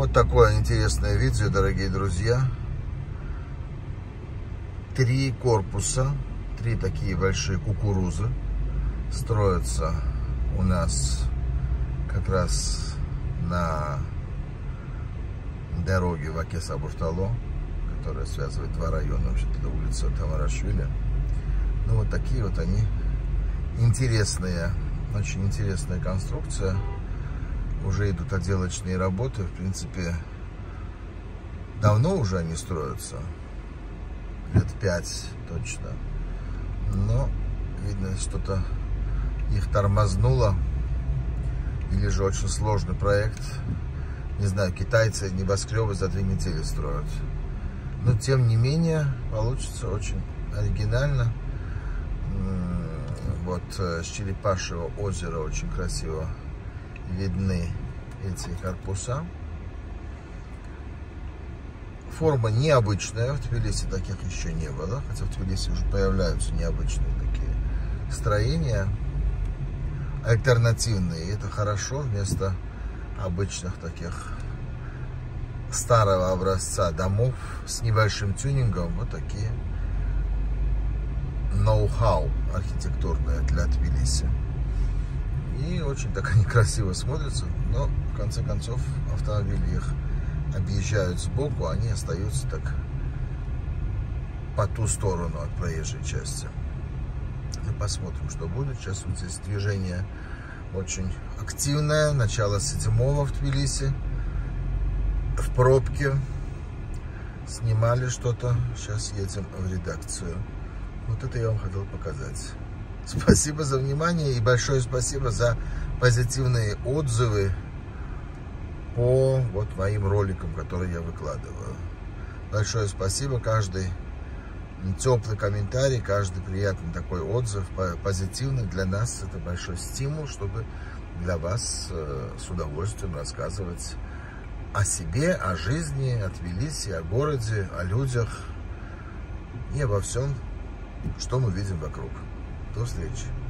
Вот такое интересное видео, дорогие друзья. 3 корпуса, 3 такие большие кукурузы строятся у нас как раз на дороге в Акес-Абуртало, которая связывает 2 района, вообще-то улица Тамарашвили. Ну, вот такие вот они интересные, очень интересная конструкция. Уже идут отделочные работы, в принципе, давно уже они строятся, лет 5 точно. Но, видно, что-то их тормознуло, или же очень сложный проект. Не знаю, китайцы небоскребы за 2 недели строят. Но, тем не менее, получится очень оригинально. Вот с Черепашьего озера очень красиво видны эти корпуса. Форма необычная, в Тбилиси таких еще не было, хотя в Тбилиси уже появляются необычные такие строения, альтернативные, и это хорошо, вместо обычных таких старого образца домов с небольшим тюнингом, вот такие ноу-хау архитектурное для Тбилиси. И очень так они красиво смотрятся, но в конце концов автомобили их объезжают сбоку, они остаются так по ту сторону от проезжей части. Мы посмотрим, что будет. Сейчас вот здесь движение очень активное, начало 7-го в Тбилиси, в пробке, снимали что-то, сейчас едем в редакцию. Вот это я вам хотел показать. Спасибо за внимание и большое спасибо за позитивные отзывы по вот моим роликам, которые я выкладываю. Большое спасибо. Каждый теплый комментарий, каждый приятный такой отзыв, позитивный, для нас это большой стимул, чтобы для вас с удовольствием рассказывать о себе, о жизни, о Тбилиси, о городе, о людях и обо всем, что мы видим вокруг. До встречи.